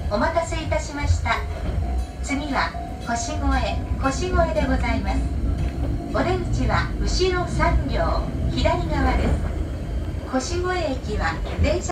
お待たせいたしました。次は腰越でございます。お出口は後ろ3両左側です。腰越駅は電車